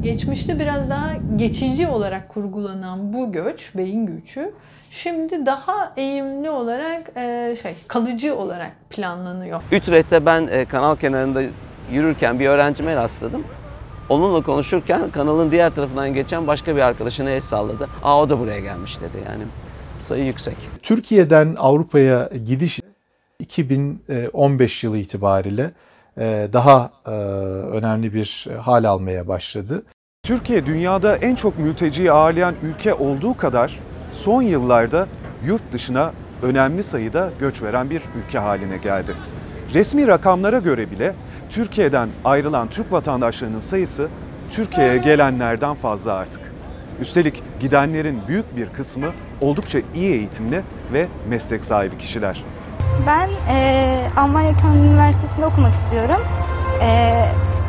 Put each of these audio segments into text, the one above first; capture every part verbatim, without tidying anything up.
Geçmişte biraz daha geçici olarak kurgulanan bu göç, beyin göçü, şimdi daha eğimli olarak e, şey kalıcı olarak planlanıyor. Utrecht'te ben e, kanal kenarında yürürken bir öğrencime rastladım. Onunla konuşurken kanalın diğer tarafından geçen başka bir arkadaşına el salladı. Aa, o da buraya gelmiş dedi yani. Sayı yüksek. Türkiye'den Avrupa'ya gidiş iki bin on beş yılı itibariyle daha önemli bir hal almaya başladı. Türkiye dünyada en çok mülteciyi ağırlayan ülke olduğu kadar son yıllarda yurt dışına önemli sayıda göç veren bir ülke haline geldi. Resmi rakamlara göre bile Türkiye'den ayrılan Türk vatandaşlarının sayısı Türkiye'ye gelenlerden fazla artık. Üstelik gidenlerin büyük bir kısmı oldukça iyi eğitimli ve meslek sahibi kişiler. Ben e, Almanya Köln Üniversitesi'nde okumak istiyorum. E,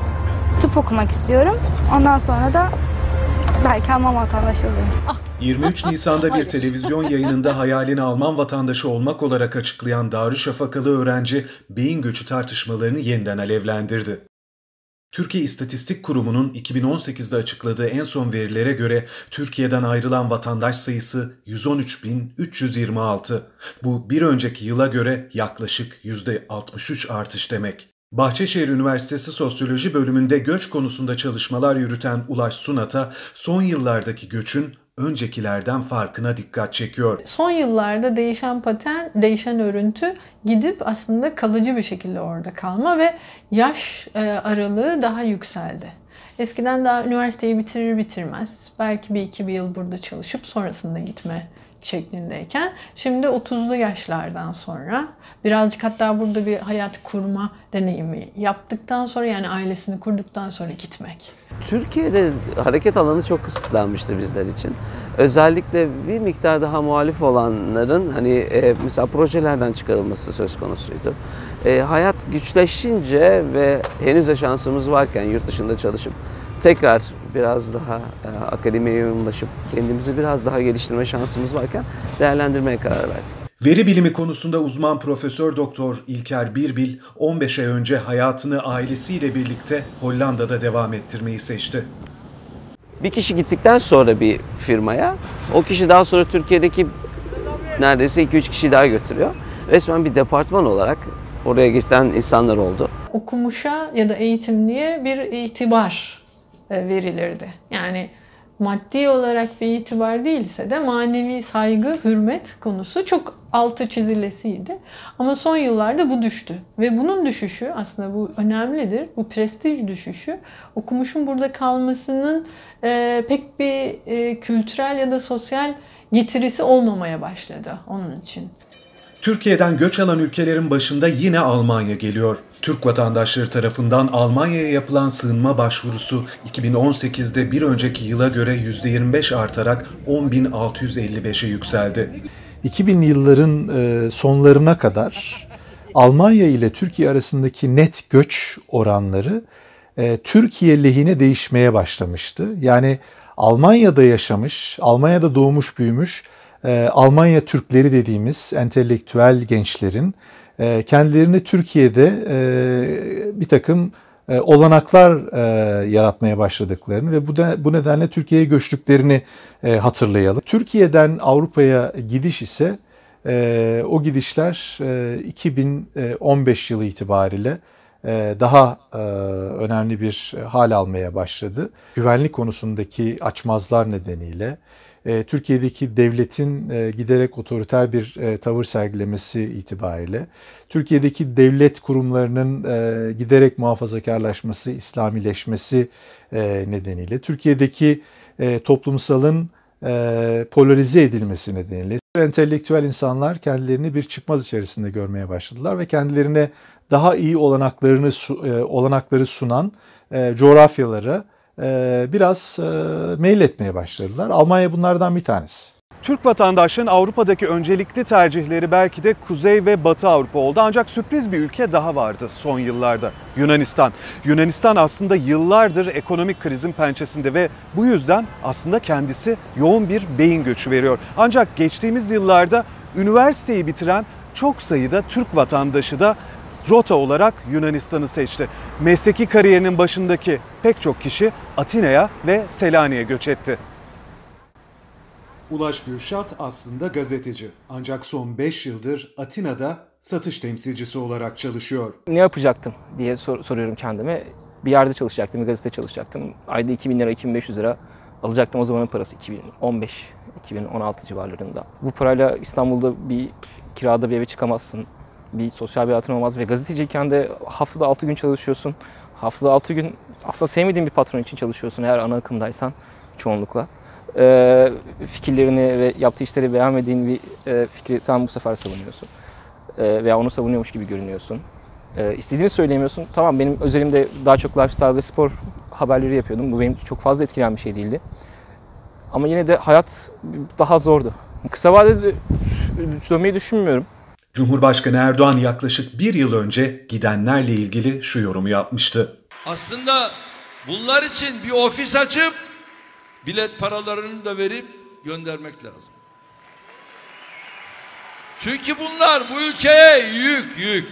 tıp okumak istiyorum. Ondan sonra da belki Alman vatandaşı olurum. yirmi üç Nisan'da bir televizyon yayınında hayalini Alman vatandaşı olmak olarak açıklayan Darüşşafakalı öğrenci beyin göçü tartışmalarını yeniden alevlendirdi. Türkiye İstatistik Kurumu'nun iki bin on sekizde açıkladığı en son verilere göre Türkiye'den ayrılan vatandaş sayısı yüz on üç bin üç yüz yirmi altı. Bu bir önceki yıla göre yaklaşık yüzde altmış üç artış demek. Bahçeşehir Üniversitesi Sosyoloji bölümünde göç konusunda çalışmalar yürüten Ulaş Sunat'a son yıllardaki göçün öncekilerden farkına dikkat çekiyor. Son yıllarda değişen patern, değişen örüntü gidip aslında kalıcı bir şekilde orada kalma ve yaş aralığı daha yükseldi. Eskiden daha üniversiteyi bitirir bitirmez, belki bir iki bir yıl burada çalışıp sonrasında gitme şeklindeyken şimdi otuzlu yaşlardan sonra birazcık hatta burada bir hayat kurma deneyimi yaptıktan sonra, yani ailesini kurduktan sonra gitmek. Türkiye'de hareket alanı çok kısıtlanmıştı bizler için. Özellikle bir miktar daha muhalif olanların hani e, mesela projelerden çıkarılması söz konusuydu. E, hayat güçleşince ve henüz de şansımız varken yurt dışında çalışıp tekrar biraz daha e, akademiye yoğunlaşıp kendimizi biraz daha geliştirme şansımız varken değerlendirmeye karar verdik. Veri bilimi konusunda uzman Profesör Doktor İlker Birbil on beş ay önce hayatını ailesiyle birlikte Hollanda'da devam ettirmeyi seçti. Bir kişi gittikten sonra bir firmaya, o kişi daha sonra Türkiye'deki neredeyse iki üç kişi daha götürüyor. Resmen bir departman olarak oraya giden insanlar oldu. Okumuşa ya da eğitimliye bir itibar verilirdi. Yani maddi olarak bir itibar değilse de manevi saygı, hürmet konusu çok altı çizilesiydi. Ama son yıllarda bu düştü. Ve bunun düşüşü, aslında bu önemlidir, bu prestij düşüşü okumuşun burada kalmasının e, pek bir e, kültürel ya da sosyal getirisi olmamaya başladı onun için. Türkiye'den göç alan ülkelerin başında yine Almanya geliyor. Türk vatandaşları tarafından Almanya'ya yapılan sığınma başvurusu iki bin on sekizde bir önceki yıla göre yüzde yirmi beş artarak on bin altı yüz elli beşe yükseldi. iki binli yılların sonlarına kadar Almanya ile Türkiye arasındaki net göç oranları Türkiye lehine değişmeye başlamıştı. Yani Almanya'da yaşamış, Almanya'da doğmuş büyümüş Almanya Türkleri dediğimiz entelektüel gençlerin kendilerini Türkiye'de bir takım olanaklar yaratmaya başladıklarını ve bu nedenle Türkiye'ye göçtüklerini hatırlayalım. Türkiye'den Avrupa'ya gidiş ise o gidişler iki bin on beş yılı itibariyle daha önemli bir hal almaya başladı. Güvenlik konusundaki açmazlar nedeniyle Türkiye'deki devletin giderek otoriter bir tavır sergilemesi itibariyle, Türkiye'deki devlet kurumlarının giderek muhafazakarlaşması, İslamileşmesi nedeniyle, Türkiye'deki toplumsalın polarize edilmesi nedeniyle entelektüel insanlar kendilerini bir çıkmaz içerisinde görmeye başladılar ve kendilerine daha iyi olanaklarını olanakları sunan coğrafyalara biraz meyletmeye başladılar. Almanya bunlardan bir tanesi. Türk vatandaşların Avrupa'daki öncelikli tercihleri belki de Kuzey ve Batı Avrupa oldu. Ancak sürpriz bir ülke daha vardı son yıllarda. Yunanistan. Yunanistan aslında yıllardır ekonomik krizin pençesinde ve bu yüzden aslında kendisi yoğun bir beyin göçü veriyor. Ancak geçtiğimiz yıllarda üniversiteyi bitiren çok sayıda Türk vatandaşı da rota olarak Yunanistan'ı seçti. Mesleki kariyerinin başındaki pek çok kişi Atina'ya ve Selanik'e göç etti. Ulaş Gürşat aslında gazeteci. Ancak son beş yıldır Atina'da satış temsilcisi olarak çalışıyor. Ne yapacaktım diye sor- soruyorum kendime. Bir yerde çalışacaktım, bir gazete çalışacaktım. Ayda iki bin lira, iki bin beş yüz lira alacaktım. O zamanın parası iki bin on beş, iki bin on altı civarlarında. Bu parayla İstanbul'da bir kirada bir eve çıkamazsın. Bir sosyal bir hayatın olmaz ve gazeteciyken de haftada altı gün çalışıyorsun. Haftada altı gün aslında sevmediğin bir patron için çalışıyorsun eğer ana akımdaysan çoğunlukla. Ee, fikirlerini ve yaptığı işleri beğenmediğin bir e, fikri sen bu sefer savunuyorsun. Ee, veya onu savunuyormuş gibi görünüyorsun. Ee, istediğini söyleyemiyorsun. Tamam, benim özelimde daha çok lifestyle ve spor haberleri yapıyordum. Bu benim çok fazla etkilen bir şey değildi. Ama yine de hayat daha zordu. Kısa vadede dönmeyi düşünmüyorum. Cumhurbaşkanı Erdoğan yaklaşık bir yıl önce gidenlerle ilgili şu yorumu yapmıştı. Aslında bunlar için bir ofis açıp bilet paralarını da verip göndermek lazım. Çünkü bunlar bu ülkeye yük yük.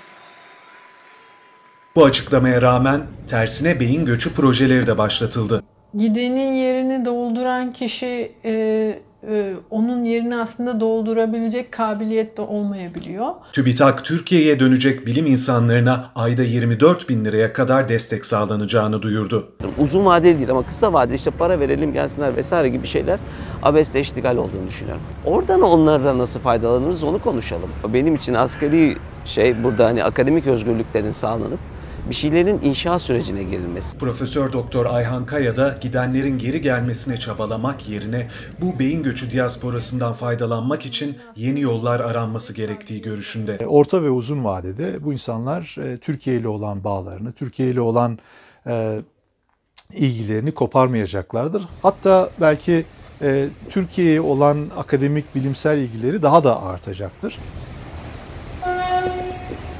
Bu açıklamaya rağmen tersine beyin göçü projeleri de başlatıldı. Gidenin yerini dolduran kişi e, e, onun yerini aslında doldurabilecek kabiliyette olmayabiliyor. TÜBİTAK, Türkiye'ye dönecek bilim insanlarına ayda yirmi dört bin liraya kadar destek sağlanacağını duyurdu. Uzun vadeli değil ama kısa vadeli işte para verelim gelsinler vesaire gibi şeyler abesle iştigal olduğunu düşünüyorum. Oradan onlardan nasıl faydalanırız onu konuşalım. Benim için asgari şey burada hani akademik özgürlüklerin sağlanıp bir şeylerin inşa sürecine girilmesi. Profesör Doktor Ayhan Kaya da gidenlerin geri gelmesine çabalamak yerine bu beyin göçü diasporasından faydalanmak için yeni yollar aranması gerektiği görüşünde. Orta ve uzun vadede bu insanlar Türkiye ile olan bağlarını, Türkiye ile olan e, ilgilerini koparmayacaklardır. Hatta belki e, Türkiye'ye olan akademik, bilimsel ilgileri daha da artacaktır.